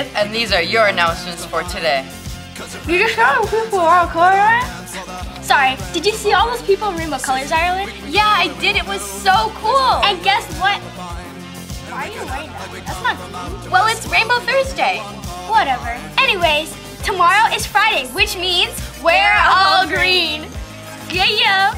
30th, and these are your announcements for today. You just saw people all color on? Sorry, did you see all those people in Rainbow Colors Ireland? Yeah, I did. It was so cool. And guess what? Why are you wearing that? That's not cool. Well, it's Rainbow Thursday. Whatever. Anyways, tomorrow is Friday, which means we're all green. Yeah.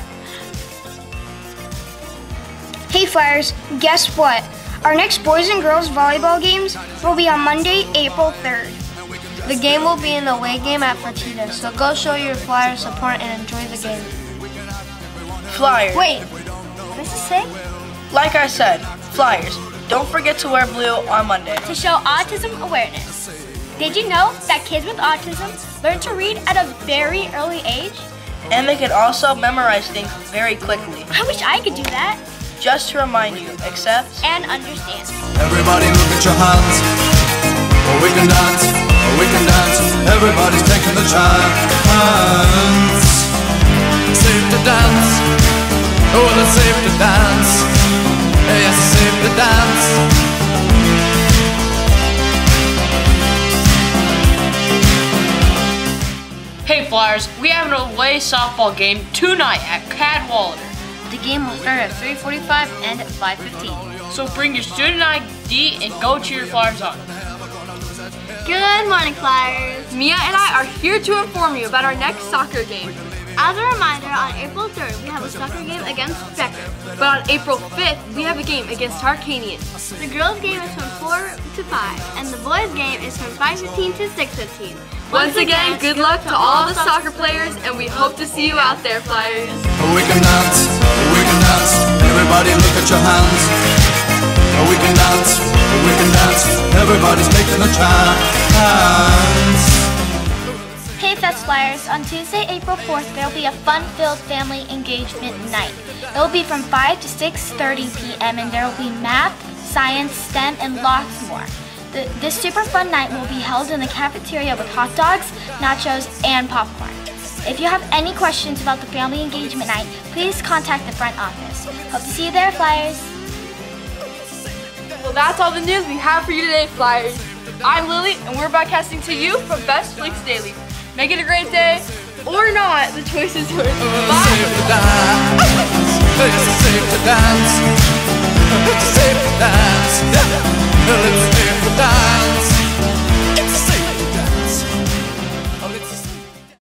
Hey Flyers, guess what? Our next boys and girls volleyball games will be on Monday, April 3rd. The game will be an away game at Fertitta, so go show your Flyers support and enjoy the game. Flyers. Wait, what does it say? Like I said, Flyers, don't forget to wear blue on Monday. To show autism awareness. Did you know that kids with autism learn to read at a very early age? And they can also memorize things very quickly. I wish I could do that. Just to remind you, accept and understand. Everybody look at your hands. Oh, we can dance. Oh, we can dance. Everybody's taking the chance. Safe to dance. Oh, well, it's safe to dance. Yes, it's safe to dance. Hey Flyers, we have an away softball game tonight at Cadwallader. The game will start at 3:45 and at 5:15. So bring your student ID and go cheer Flyers on. Good morning, Flyers. Mia and I are here to inform you about our next soccer game. As a reminder, on April 3rd, we have a soccer game against Becker. But on April 5th, we have a game against Tarkanian. The girls' game is from 4 to 5, and the boys' game is from 5:15 to 6:15. Once again, good luck to all the soccer players, and we hope to see you out there, Flyers. Oh, we can dance. Oh, we can dance. Everybody look at your hands. Oh, we can dance. Oh, we can dance. Everybody's taking a chance. Hey Fest Flyers, on Tuesday, April 4th, there will be a fun-filled family engagement night. It will be from 5 to 6:30 p.m. and there will be math, science, STEM, and lots more. This super fun night will be held in the cafeteria with hot dogs, nachos, and popcorn. If you have any questions about the family engagement night, please contact the front office. Hope to see you there, Flyers. Well, that's all the news we have for you today, Flyers. I'm Lily, and we're broadcasting to you from Best Flix Daily. Make it a great day, or not. The choice is yours. Bye. Safe to dance. It's safe to dance.